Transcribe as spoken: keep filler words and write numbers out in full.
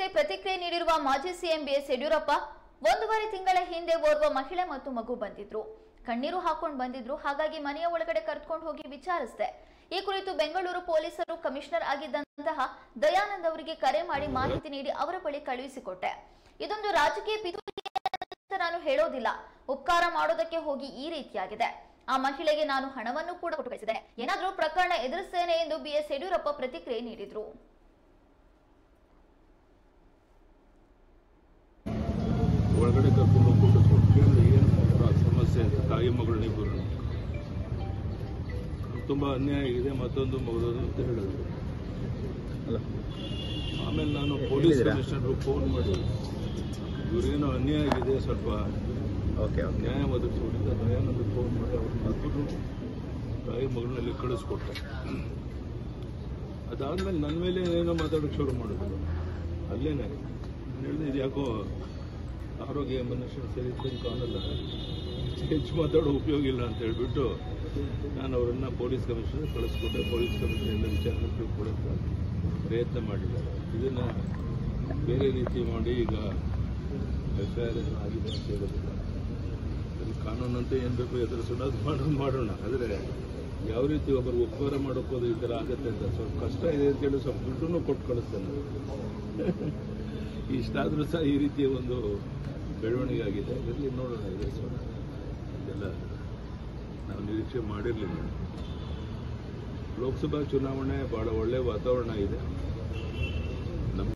ಪ್ರತಿಕ್ರಿಯೆ ನೀಡಿರುವ ಮಾಜಿ ಸಿಎಂ ಬಿಎಸ್ ಯಡಿಯೂರಪ್ಪ ಒಂದೂವರೆ ತಿಂಗಳ ಹಿಂದೆ ಓರ್ವ ಮಹಿಳೆ ಮತ್ತು ಮಗು ಬಂದಿದ್ರು. ಕಣ್ಣೀರು ಹಾಕೊಂಡು ಬಂದಿದ್ರು. ಹಾಗಾಗಿ ಮನೆಯ ಒಳಗಡೆ ಕರೆದುಕೊಂಡು ಹೋಗಿ ವಿಚಾರಿಸಿದೆ. ಈ ಕುರಿತು ಬೆಂಗಳೂರು ಪೊಲೀಸರು ಕಮಿಷನರ್ ಆಗಿದ್ದಂತಹ ದಯಾನಂದ್ ಅವರಿಗೆ ಕರೆ ಮಾಡಿ ಮಾಹಿತಿ ನೀಡಿ ಅವರ ಬಳಿ ಕಳುಹಿಸಿಕೊಟ್ಟೆ. ಇದೊಂದು ರಾಜಕೀಯ ಪಿತೂರಿ ಅಂತ ನಾನು ಹೇಳೋದಿಲ್ಲ. ಉಪಕಾರ ಮಾಡೋದಕ್ಕೆ ಹೋಗಿ ಈ ರೀತಿಯಾಗಿದೆ. ಆ ಮಹಿಳೆಗೆ ನಾನು ಹಣವನ್ನು ಕೂಡ ಕೊಟ್ಟು ಕಳಿಸಿದೆ. ಏನಾದರೂ ಪ್ರಕರಣ ಎದುರಿಸ್ತೇನೆ ಎಂದು ಬಿಎಸ್ ಯಡಿಯೂರಪ್ಪ ಪ್ರತಿಕ್ರಿಯೆ ನೀಡಿದ್ರು. ಒಳಗಡೆ ಕರ್ಕೊಂಡು ಹೋಗ್ಬಿಟ್ಟು ಏನು ಸಮಸ್ಯೆ ಇದೆ, ತಾಯಿ ಮಗಳನ್ನಿಬ್ಬರು ತುಂಬ ಅನ್ಯಾಯ ಆಗಿದೆ, ಮತ್ತೊಂದು ಮಗದೋದು ಅಂತ ಹೇಳಿದ್ರು. ಅಲ್ಲ, ಆಮೇಲೆ ನಾನು ಪೊಲೀಸ್ ಕಮಿಷನರ್ಗೆ ಫೋನ್ ಮಾಡಿ ಇವರೇನೋ ಅನ್ಯಾಯ ಆಗಿದೆ, ಸ್ವಲ್ಪ ಓಕೆ ನ್ಯಾಯ ಒದಗಿಸ್ಕೊಂಡಿದ್ದ ದಯಾನಂದ ಫೋನ್ ಮಾಡಿ ಅವ್ರನ್ನ ಇಬ್ಬರು ತಾಯಿ ಮಗಳನ್ನಲ್ಲಿ ಕಳಿಸ್ಕೊಟ್ಟೆ. ಅದಾದ್ಮೇಲೆ ನನ್ನ ಮೇಲೆ ಏನೋ ಮಾತಾಡೋಕ್ಕೆ ಶುರು ಮಾಡಿದ್ರು. ಅಲ್ಲೇನೆ ಹೇಳಿದೆ, ಇದು ಯಾಕೋ ಆರೋಗ್ಯ ಮನುಷ್ಯನ ಸರಿ ಕಾಣಲ್ಲ, ಹೆಚ್ಚು ಮಾತಾಡೋ ಉಪಯೋಗ ಇಲ್ಲ ಅಂತ ಹೇಳ್ಬಿಟ್ಟು ನಾನು ಅವರನ್ನು ಪೊಲೀಸ್ ಕಮಿಷನರ್ ಕಳಿಸ್ಕೊಟ್ಟೆ. ಪೊಲೀಸ್ ಕಮಿಷನರಿಂದ ವಿಚಾರಣೆ ತಿಳ್ಕೊಡೋಕ್ಕೆ ಪ್ರಯತ್ನ ಮಾಡಿದ್ದಾರೆ. ಇದನ್ನು ಬೇರೆ ರೀತಿ ಮಾಡಿ ಈಗ ಎಫ್ ಐ ಆರ್ ಆಗಿದೆ ಅಂತ ಹೇಳೋದಿಲ್ಲ. ಅಲ್ಲಿ ಕಾನೂನಂತೆ ಏನು ಬೇಕು ಎದುರಿಸೋಣ, ಅದು ಮಾಡೋದು ಮಾಡೋಣ. ಆದರೆ ಯಾವ ರೀತಿ ಒಬ್ಬರು ಉಪಕಾರ ಮಾಡೋಕ್ಕೋದು ಈ ಥರ ಆಗುತ್ತೆ ಅಂತ ಸ್ವಲ್ಪ ಕಷ್ಟ ಇದೆ ಅಂತೇಳಿ ಸ್ವಲ್ಪ ದುಡ್ಡನ್ನು ಕೊಟ್ಟು ಕಳಿಸ್ತೇನೆ. ಇಷ್ಟಾದರೂ ಸಹ ಈ ರೀತಿಯ ಒಂದು ಬೆಳವಣಿಗೆ ಆಗಿದೆ. ಇದರಲ್ಲಿ ನೋಡೋಣ, ಎದುರಿಸೋಣ. ಇದೆಲ್ಲ ನಾವು ನಿರೀಕ್ಷೆ ಮಾಡಿರಲಿಲ್ಲ. ಲೋಕಸಭಾ ಚುನಾವಣೆ ಭಾಳ ಒಳ್ಳೆಯ ವಾತಾವರಣ ಇದೆ.